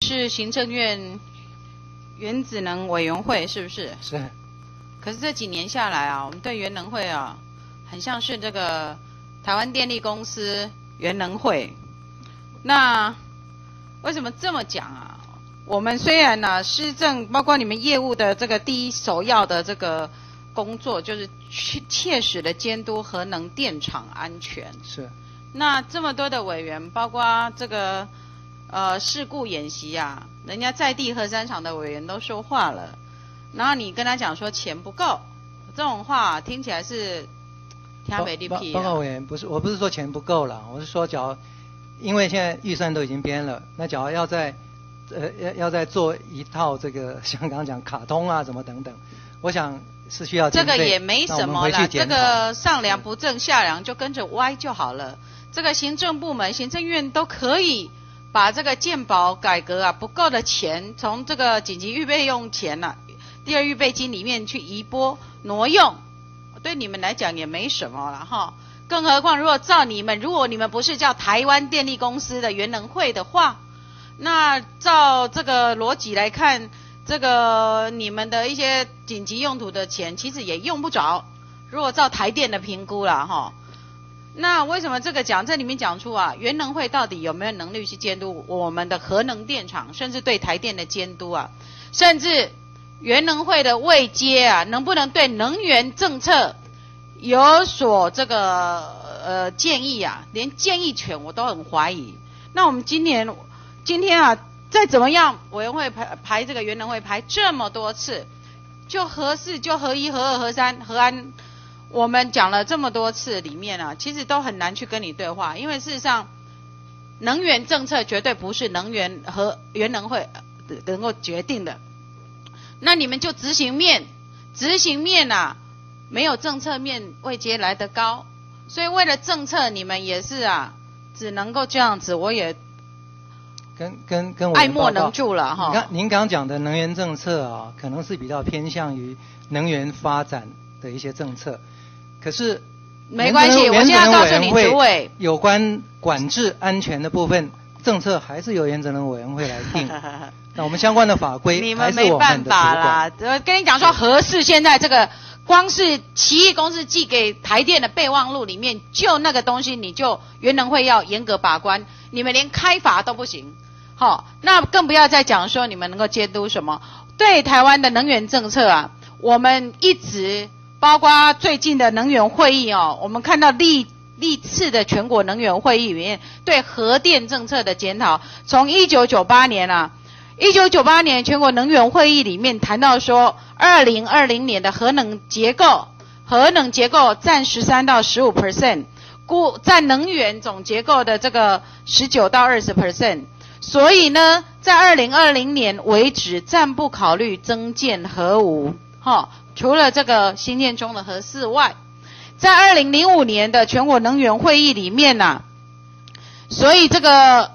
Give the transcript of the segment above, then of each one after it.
是行政院原子能委员会，是不是？ 是。 可是这几年下来啊，我们对原能会啊，很像是这个台湾电力公司原能会。那为什么这么讲啊？我们虽然呢、施政包括你们业务的这个第一首要的这个工作，就是切实的监督核能电厂安全。 是。 那这么多的委员，包括这个事故演习啊，人家在地核三厂的委员都说话了，然后你跟他讲说钱不够，这种话听起来是天北地屁。 报告委员，我不是说钱不够了，我是说因为现在预算都已经编了，那假如要再做一套这个像刚刚讲卡通啊什么等等，我想是需要这个也没什么啦，这个上梁不正下梁就跟着歪就好了。这个行政部门、行政院都可以把这个健保改革啊不够的钱，从这个紧急预备用钱啊、第二预备金里面去移拨挪用，对你们来讲也没什么了哈。更何况如果你们不是叫台湾电力公司的原能会的话，那照这个逻辑来看，这个你们的一些紧急用途的钱其实也用不着。如果照台电的评估啦哈。那为什么这里面讲出啊，原能会到底有没有能力去监督我们的核能电厂，甚至对台电的监督啊，甚至原能会的位阶啊，能不能对能源政策有所这个建议啊，连建议权我都很怀疑。那我们今天啊，再怎么样，委员会排这个原能会排这么多次，就核四、就核一、核二、核三、核安。我们讲了这么多次里面啊，其实都很难去跟你对话，因为事实上，能源政策绝对不是原能会能够决定的。那你们就执行面啊，没有政策面位阶来得高，所以为了政策，你们也是啊，只能够这样子。我也跟我爱莫能助了哈。 您刚刚讲的能源政策啊，可能是比较偏向于能源发展的一些政策。可是没关系，我现在告诉你，主委有关管制安全的部分政策还是由原子能委员会来定。那我们相关的法规你们没办法啦。跟你讲说，核四现在这个光是奇异公司寄给台电的备忘录里面，就那个东西，你就原能会要严格把关，你们连开罚都不行。好，那更不要再讲说你们能够监督什么。对台湾的能源政策啊，我们一直。包括最近的能源会议哦，我们看到历次的全国能源会议里面对核电政策的检讨，从1998年全国能源会议里面谈到说，2020年的核能结构占13到15%，占能源总结构的这个19到20%，所以呢，在2020年为止，暂不考虑增建核武，除了这个新建中的核四外，在2005年的全国能源会议里面啊，所以这个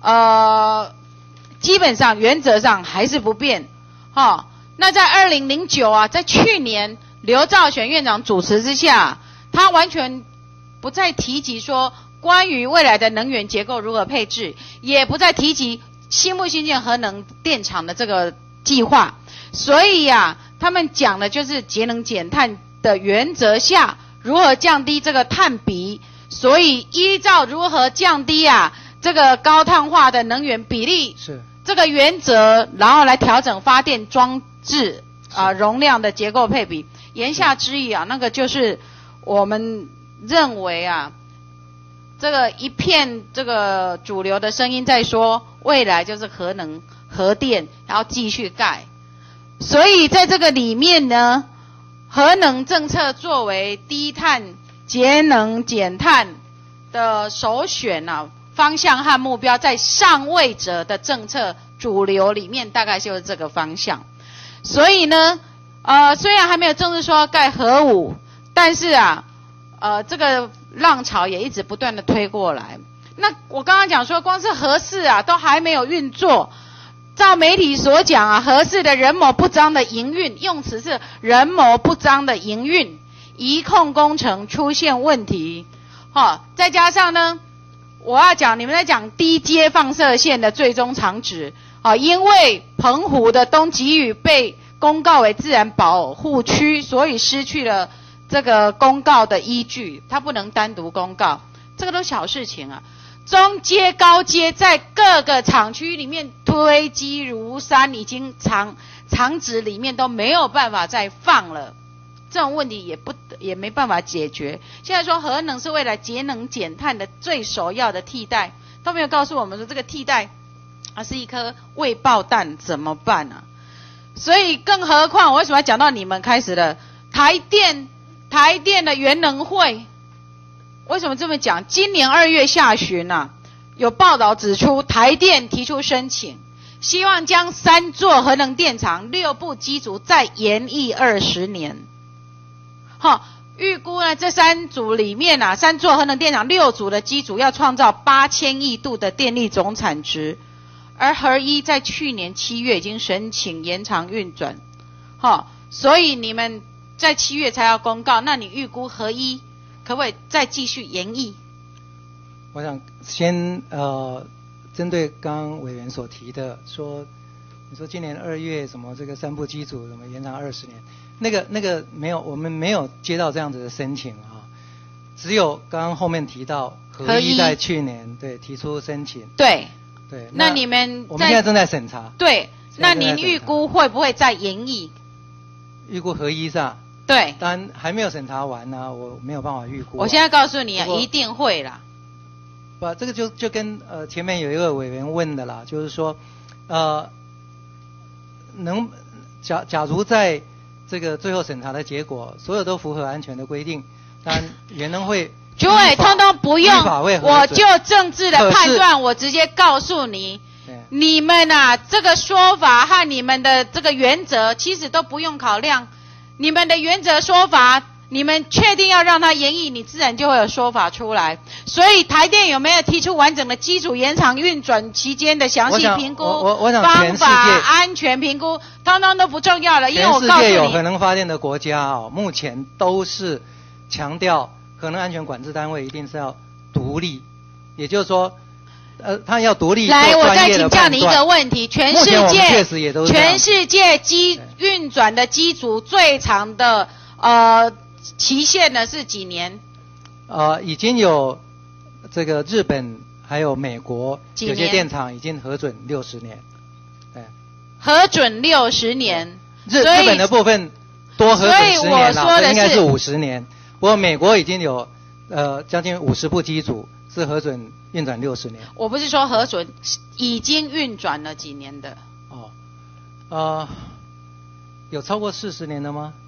基本上原则上还是不变。那在2009啊，在去年刘兆玄院长主持之下，他完全不再提及说关于未来的能源结构如何配置，也不再提及新不新建核能电厂的这个计划，所以啊。他们讲的就是节能减碳的原则下，如何降低这个碳比，所以依照如何降低啊这个高碳化的能源比例是这个原则，然后来调整发电装置容量的结构配比。言下之意啊，那个就是我们认为啊，这个一片这个主流的声音在说，未来就是核能、核电，然后继续盖。所以在这个里面呢，核能政策作为低碳、节能、减碳的首选方向和目标，在上位者的政策主流里面，大概就是这个方向。所以呢，虽然还没有正式说盖核武，但是这个浪潮也一直不断的推过来。那我刚刚讲说，光是核四都还没有运作。照媒体所讲核四的人谋不彰的营运，用词是人谋不彰的营运，移控工程出现问题。再加上呢，我要讲你们在讲低阶放射线的最终场址， 因为澎湖的东极屿被公告为自然保护区，所以失去了这个公告的依据，它不能单独公告，这个都小事情啊。中阶、高阶在各个厂区里面堆积如山，已经厂址里面都没有办法再放了，这种问题也没办法解决。现在说核能是为了节能减碳的最首要的替代，都没有告诉我们说这个替代是一颗未爆弹，怎么办啊？所以更何况我为什么要讲到你们开始了台电的原能会？为什么这么讲？今年2月下旬有报道指出，台电提出申请，希望将3座核能电厂6部机组再延役20年。预估呢，这3组里面3座核能电厂6组的机组要创造8000亿度的电力总产值，而核一在去年7月已经申请延长运转，所以你们在7月才要公告，那你预估核一可不可以再继续延役？ 我想先针对刚刚委员所提的说，你说今年2月什么这个3部机组什么延长20年，那个没有，我们没有接到这样子的申请只有刚刚后面提到核一在去年对提出申请， 对， 那你们我们现在正在审查， 对，那您预估会不会再延役？ 预估核一上。 对， 当然还没有审查完我没有办法预估。我现在告诉你一定会啦。 不，这个就跟前面有一个委员问的啦，就是说，假如在这个最后审查的结果，所有都符合安全的规定，当然原能会主委通通不用，我就政治的判断，我直接告诉你，你们这个说法和你们的这个原则，其实都不用考量。你们的原则说法，你们确定要让它延役，你自然就会有说法出来。所以台电有没有提出完整的基础延长运转期间的详细评估方法、安全评估，通通都不重要了。因为我告诉你， 全世界有核能发电的国家目前都是强调核能安全管制单位一定是要独立，也就是说。他要独立做专业的判断。来，我再请教你一个问题：全世界运转的机组最长的期限呢是几年？已经有这个日本还有美国有些电厂已经核准60年。对，核准60年。日本的部分多核准10年了，应该是50年。不过美国已经有将近50部机组是核准运转60年。我不是说核准，已经运转了几年的。有超过40年的吗？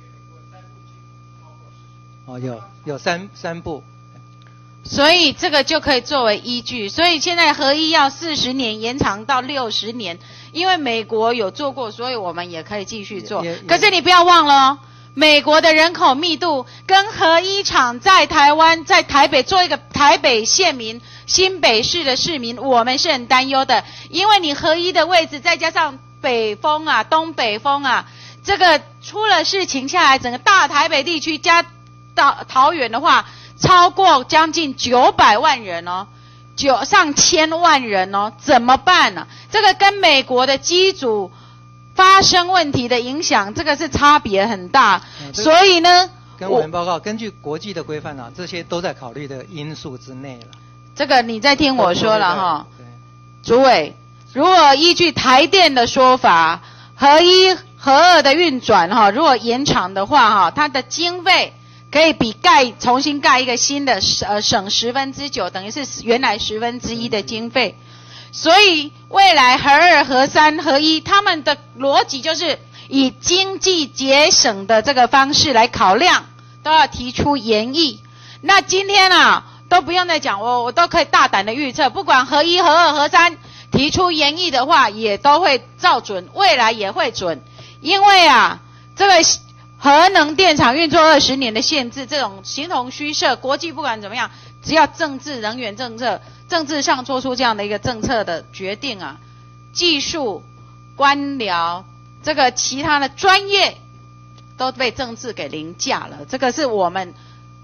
有三部。所以这个就可以作为依据。所以现在核一要40年延长到60年，因为美国有做过，所以我们也可以继续做。可是你不要忘了美国的人口密度跟核一厂在台湾，在台北做一个台北县民、新北市的市民，我们是很担忧的，因为你核一的位置再加上北风东北风这个出了事情下来，整个大台北地区加到桃园的话，超过将近900万人上千万人怎么办呢？这个跟美国的机组发生问题的影响，这个是差别很大，所以呢，跟委员报告，根据国际的规范这些都在考虑的因素之内了。这个你再听我说了主委，如果依据台电的说法，核一、核二的运转如果延长的话它的经费可以比重新盖一个新的省9%，等于是原来1/10的经费。所以未来核二、核三、核一，他们的逻辑就是以经济节省的这个方式来考量，都要提出延役。那今天都不用再讲，我都可以大胆的预测，不管核一、核二、核三提出延役的话，也都会照准，未来也会准。因为这个核能电厂运作20年的限制，这种形同虚设，国际不管怎么样，只要政治能源政策政治上做出这样的一个政策的决定技术、官僚这个其他的专业都被政治给凌驾了，这个是我们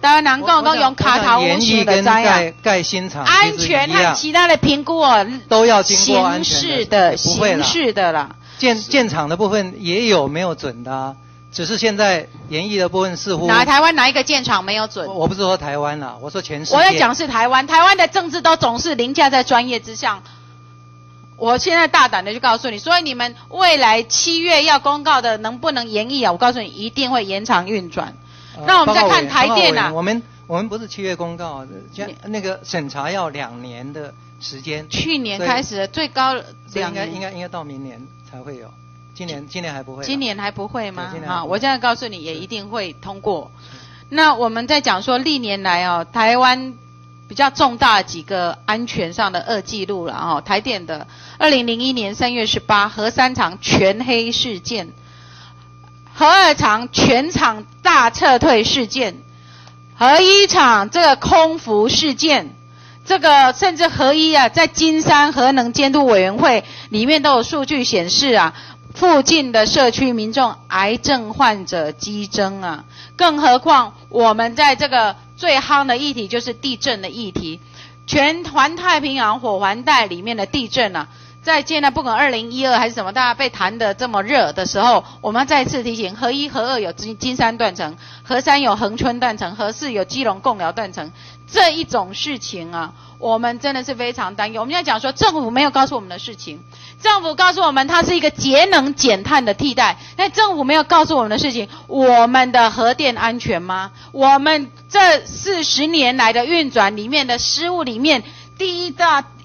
台湾人讲都用卡头屋型的灾啊， 盖新厂安全和其他的评估哦， 都要经过安全的形式的啦。 建厂的部分也有没有准的啊，只是现在研议的部分似乎台湾哪一个建厂没有准？ 我不是说台湾啦，我说全世界。 我在讲是台湾的政治都总是凌驾在专业之上。我现在大胆的就告诉你，所以你们未来7月要公告的能不能延议啊？我告诉你，一定会延长运转。那我们再看台电啊， 我们不是7月公告，那个审查要2年的时间。 去年开始的最高2年， 应该到明年才会有。今年还不会。 今年还不会吗？ 啊， 我现在告诉你，也一定会通过。那我们在讲说历年来哦，台湾比较重大的几个安全上的恶记录了哦，台电的2001年3月18核3厂全黑事件，核2厂全厂大撤退事件，核1厂这个空服事件，这个甚至核1啊，在金山核能监督委员会里面都有数据显示啊，附近的社区民众癌症患者激增啊，更何况我们在这个最夯的议题就是地震的议题，全环太平洋火环带里面的地震啊，在现在不管2012还是什么，大家被谈得这么热的时候，我们要再次提醒，核1、核2有金山断层，核3有恒春断层，核4有基隆贡寮断层，这一种事情啊，我们真的是非常担忧。我们要讲说，政府没有告诉我们的事情，政府告诉我们它是一个节能减碳的替代，但政府没有告诉我们的事情，我们的核电安全吗？我们这40年来的运转里面的失误里面，第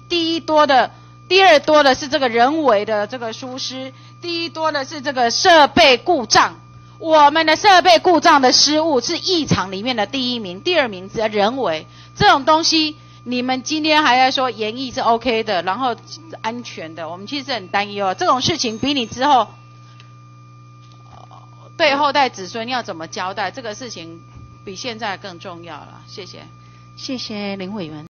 二多的是这个人为的这个疏失，第一多的是这个设备故障。我们的设备故障的失误是异常里面的第1名，第2名是人为。这种东西，你们今天还在说研议是 OK 的，然后安全的，我们其实很担忧。这种事情比你之后对后代子孙要怎么交代，这个事情比现在更重要了。谢谢，谢谢林委员。